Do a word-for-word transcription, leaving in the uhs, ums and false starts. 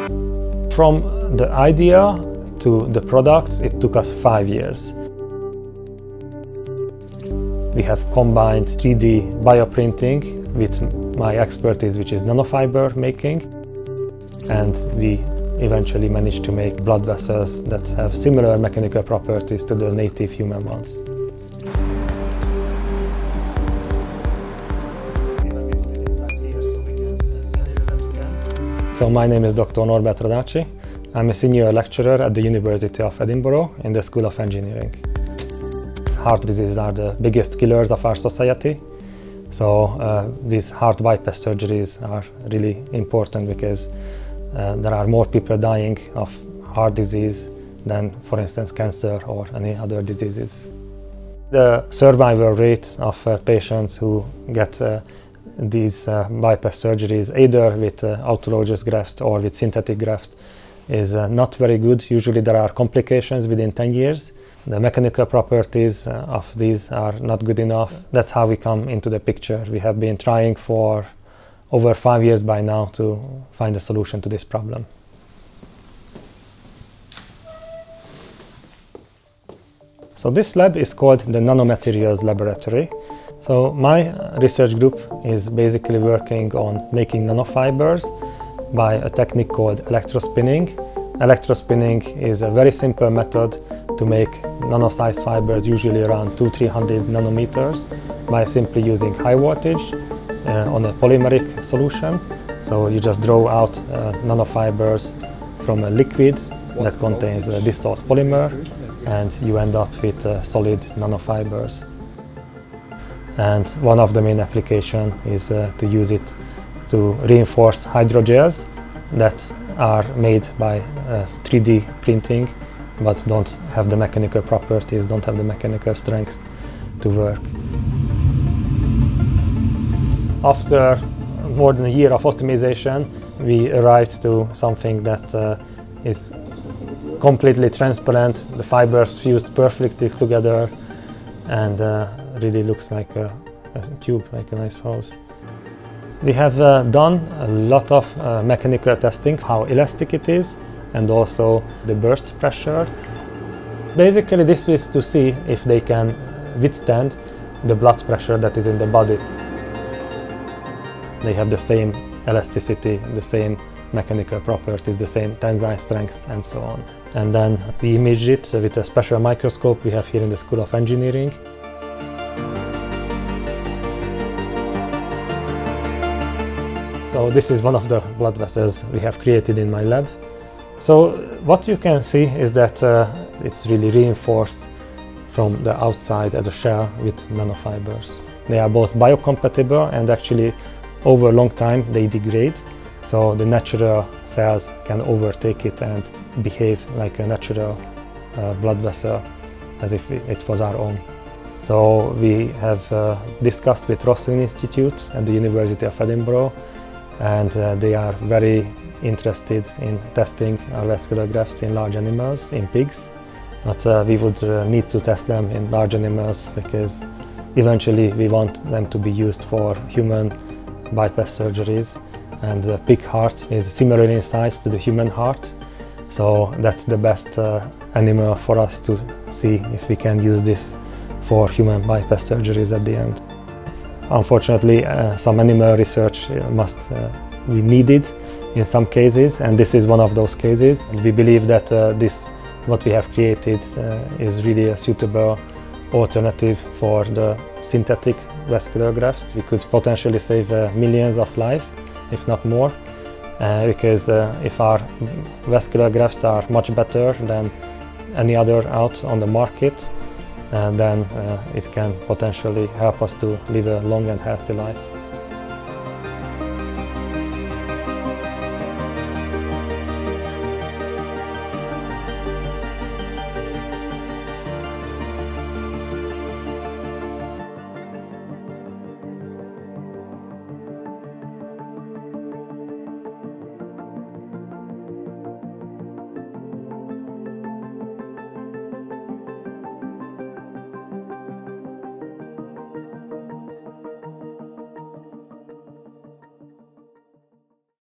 From the idea to the product, it took us five years. We have combined three D bioprinting with my expertise, which is nanofiber making, and we eventually managed to make blood vessels that have similar mechanical properties to the native human ones. So my name is Doctor Norbert Radacsi. I'm a senior lecturer at the University of Edinburgh in the School of Engineering. Heart diseases are the biggest killers of our society. So uh, these heart bypass surgeries are really important because uh, there are more people dying of heart disease than, for instance, cancer or any other diseases. The survival rate of uh, patients who get uh, these uh, bypass surgeries, either with uh, autologous grafts or with synthetic grafts, is uh, not very good. Usually there are complications within ten years. The mechanical properties uh, of these are not good enough. That's how we come into the picture. We have been trying for over five years by now to find a solution to this problem. So this lab is called the Nanomaterials Laboratory. So my research group is basically working on making nanofibers by a technique called electrospinning. Electrospinning is a very simple method to make nano-sized fibers, usually around two to three hundred nanometers, by simply using high voltage uh, on a polymeric solution. So you just draw out uh, nanofibers from a liquid that contains a dissolved polymer, and you end up with uh, solid nanofibers. And one of the main applications is uh, to use it to reinforce hydrogels that are made by uh, three D printing, but don't have the mechanical properties, don't have the mechanical strength to work. After more than a year of optimization, we arrived to something that uh, is completely transparent. The fibers fused perfectly together and uh, really looks like a, a tube, like a nice hose. We have uh, done a lot of uh, mechanical testing, how elastic it is, and also the burst pressure. Basically, this is to see if they can withstand the blood pressure that is in the body. They have the same elasticity, the same mechanical properties, the same tensile strength, and so on. And then we imaged it with a special microscope we have here in the School of Engineering. So this is one of the blood vessels we have created in my lab. So what you can see is that uh, it's really reinforced from the outside as a shell with nanofibers. They are both biocompatible, and actually over a long time they degrade. So the natural cells can overtake it and behave like a natural uh, blood vessel, as if it was our own. So we have uh, discussed with Rosslyn Institute at the University of Edinburgh, and uh, they are very interested in testing our vascular grafts in large animals, in pigs. But uh, we would uh, need to test them in large animals because eventually we want them to be used for human bypass surgeries. And the pig heart is similarly in size to the human heart. So that's the best uh, animal for us to see if we can use this for human bypass surgeries at the end. Unfortunately, uh, some animal research must uh, be needed in some cases, and this is one of those cases. And we believe that uh, this, what we have created, uh, is really a suitable alternative for the synthetic vascular grafts. We could potentially save uh, millions of lives, if not more, uh, because uh, if our vascular grafts are much better than any other out on the market, and then uh, it can potentially help us to live a long and healthy life.